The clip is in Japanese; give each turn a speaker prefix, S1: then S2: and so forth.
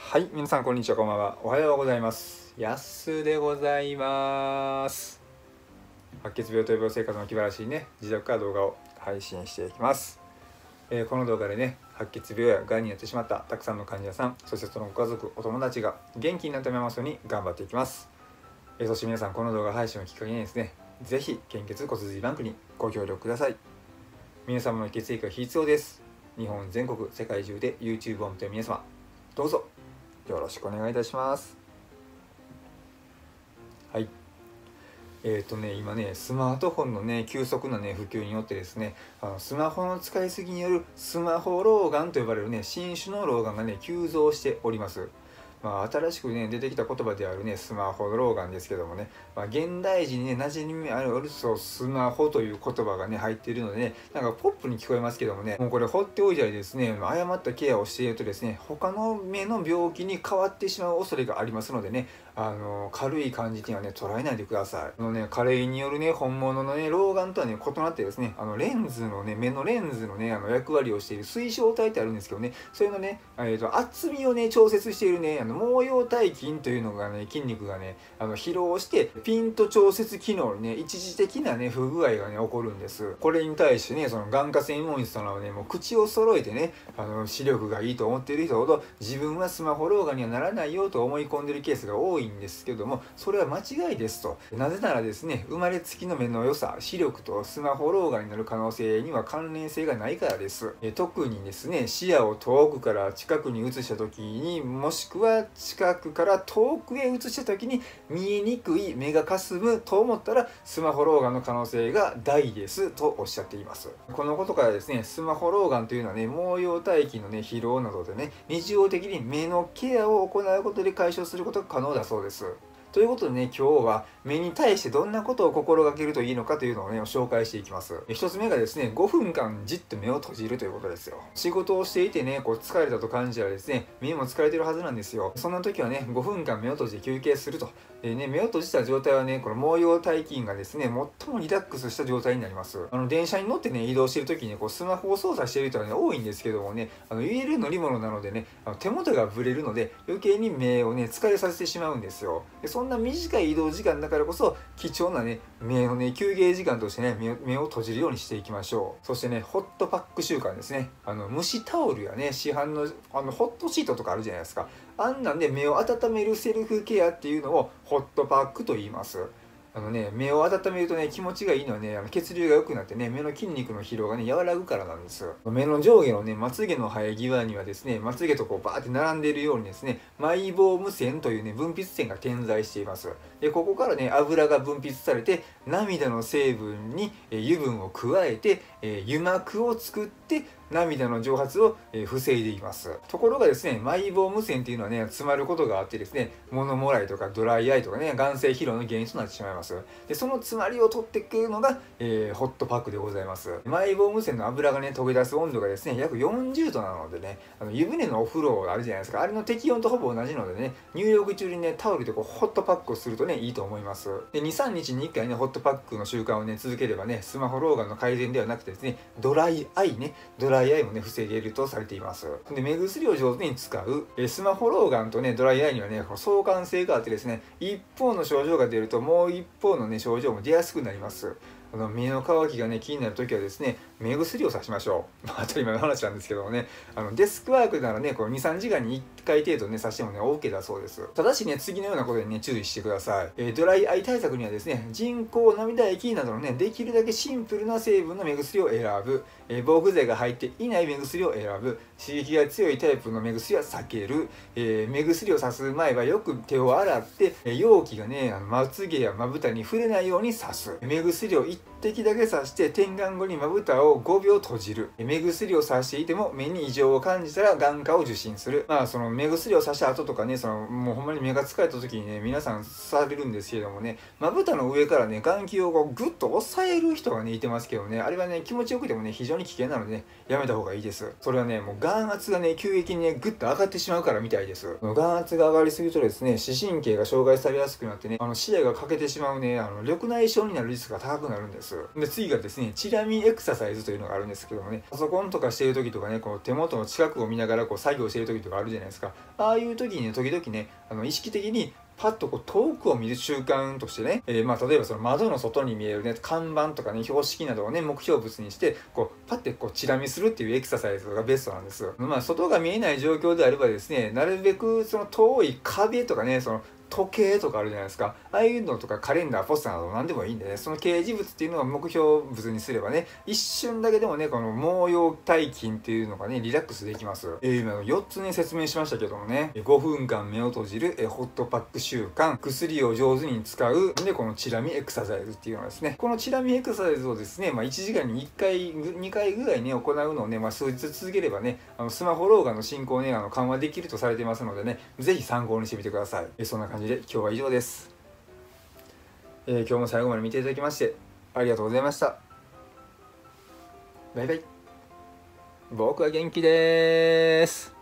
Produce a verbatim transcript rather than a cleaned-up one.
S1: はい、皆さんこんにちは、こんばんは。おはようございます。やすでございます。白血病と予防生活の気晴らしいね、自宅から動画を配信していきます。えー、この動画でね、白血病やがんになってしまったたくさんの患者さん、そしてそのご家族、お友達が元気になってもらいますように頑張っていきます。えー、そして皆さん、この動画配信をきっかけにですね、ぜひ献血骨髄バンクにご協力ください。皆様の血液が必要です。日本全国、世界中で YouTube を見ている皆様、どうぞよろしくお願いいたします。はい。えっ、ー、とね、今ね、スマートフォンのね、急速なね、普及によってですね、あのスマホの使いすぎによるスマホ老眼と呼ばれるね、新種の老眼がね、急増しております。まあ、新しくね、出てきた言葉であるね、スマホ老眼ですけどもね、まあ、現代人にね、馴染みあるそうスマホという言葉がね、入っているのでね、なんかポップに聞こえますけどもね、もうこれ放っておいたりですね、誤ったケアをしているとですね、他の目の病気に変わってしまう恐れがありますのでね、あの軽い感じにはね捉えないでください。あのね加齢によるね本物のね老眼とはね異なってですね、あのレンズのね目のレンズのねあの役割をしている水晶体ってあるんですけどね、それのね、えー、と厚みをね調節しているねあの毛様体筋というのがね筋肉がねあの疲労してピント調節機能にね一時的なね不具合がね起こるんです。これに対してねその眼科専門医さんはねもう口を揃えてねあの視力がいいと思っている人ほど自分はスマホ老眼にはならないよと思い込んでいるケースが多いんですけども、それは間違いですと。なぜならですね、生まれつきの目の良さ、視力とスマホ老眼になる可能性には関連性がないからです。え特にですね、視野を遠くから近くに移した時に、もしくは近くから遠くへ移した時に見えにくい、目がかすむと思ったらスマホ老眼の可能性が大ですとおっしゃっています。このことからですね、スマホ老眼というのはね、毛様体筋のね疲労などでね、日常的に目のケアを行うことで解消することが可能だそうです。ということでね、今日は目に対してどんなことを心がけるといいのかというのをね、紹介していきます。一つ目がですね、ごふんかんじっと目を閉じるということですよ。仕事をしていてね、こう疲れたと感じたらですね、目も疲れてるはずなんですよ。そんな時はね、ごふんかん目を閉じて休憩すると。でね、目を閉じた状態はね、この毛様体筋がですね、最もリラックスした状態になります。あの、電車に乗ってね、移動してる時にこうスマホを操作している人はね、多いんですけどもね、あの、ユーエルエル 乗り物なのでね、あの手元がブレるので、余計に目をね、疲れさせてしまうんですよ。でそんな短い移動時間だからこそ、貴重なね、目のね、休憩時間としてね、目を、目を閉じるようにしていきましょう。そしてね、ホットパック習慣ですね。あの、蒸しタオルやね、市販の、あの、ホットシートとかあるじゃないですか。あんなんで目を温めるセルフケアっていうのをホットパックと言います。あのね、目を温めるとね、気持ちがいいのはね、あの血流が良くなってね、目の筋肉の疲労がね、和らぐからなんです。目の上下のね、まつげの生え際にはですね、まつげとこうバーって並んでいるようにですね、マイボーム線というね、分泌線が点在しています。で、ここからね、油が分泌されて、涙の成分に油分を加えて、えー、油膜を作って、涙の蒸発を防いでいます。ところがですね、マイボーム線っていうのはね、詰まることがあってですね、モノモライとかドライアイとかね、眼性疲労の原因となってしまいます。で、その詰まりを取ってくるのが、えー、ホットパックでございます。マイボーム線の油がね、溶け出す温度がですね、約よんじゅうどなのでね、あの湯船のお風呂あるじゃないですか。あれの適温とほぼ同じのでね、入浴中にね、タオルでこうホットパックをするとね、いいと思います。で、に、さんにちにいっかいね、ホットパックの習慣をね、続ければね、スマホ老眼の改善ではなくてですね、ドライアイね、ドライアイもね、防げるとされています。で、目薬を上手に使う。えスマホ老眼とね、ドライアイにはね、相関性があってですね、一方の症状が出るともう一方のね、症状も出やすくなります。あの目の乾きがね気になるときはですね、目薬をさしましょう。まあ当たり前の話なんですけどもね、あのデスクワークならね、こうに、さんじかんにいっかい程度ね、さしてもね、OK だそうです。ただしね、次のようなことにね、注意してください。えー、ドライアイ対策にはですね、人工涙液などのね、できるだけシンプルな成分の目薬を選ぶ。えー、防腐剤が入っていない目薬を選ぶ。刺激が強いタイプの目薬は避ける。えー、目薬をさす前はよく手を洗って、えー、容器がね、あのまつげやまぶたに触れないようにさす。目薬を一滴だけさして点眼後にまぶたをごびょう閉じる。目薬をさしていても目に異常を感じたら眼科を受診する。まあその目薬をさした後とかね、そのもうほんまに目が疲れた時にね、皆さんされるんですけれどもね、まぶたの上からね、眼球をこうグッと押さえる人がね、いてますけどね、あれはね、気持ちよくてもね、非常に危険なのでね、やめた方がいいです。それはね、もう眼圧がね、急激にね、グッと上がってしまうからみたいです。眼圧が上がりすぎるとですね、視神経が障害されやすくなってね、あの視野が欠けてしまうね、あの緑内障になるリスクが高くなるんです。 で次がですね、チラ見エクササイズというのがあるんですけどもね、パソコンとかしている時とかね、こう手元の近くを見ながらこう作業している時とかあるじゃないですか。ああいう時にね、時々ね、あの意識的にパッとこう遠くを見る習慣としてね、えー、まあ例えばその窓の外に見えるね、看板とかね、標識などをね、目標物にして、こうパッてこうチラ見するっていうエクササイズがベストなんです。まあ外が見えない状況であればですね、なるべくその遠い壁とかね、その時計とかあるじゃないですか。ああいうのとかカレンダー、ポスターなど何でもいいんでね、その掲示物っていうのを目標物にすればね、一瞬だけでもね、この毛様体筋っていうのがね、リラックスできます。えー、今よっつね、説明しましたけどもね、ごふんかん目を閉じるえホットパック習慣、薬を上手に使う、で、このチラ見エクササイズっていうのはですね、このチラ見エクササイズをですね、まあいちじかんにいっかい、にかいぐらいね、行うのをね、まあ数日続ければね、あのスマホ老眼の進行をね、あの緩和できるとされてますのでね、ぜひ参考にしてみてください。えー、そんな感じで今日は以上です。えー、今日も最後まで見ていただきましてありがとうございました。バイバイ。僕は元気です。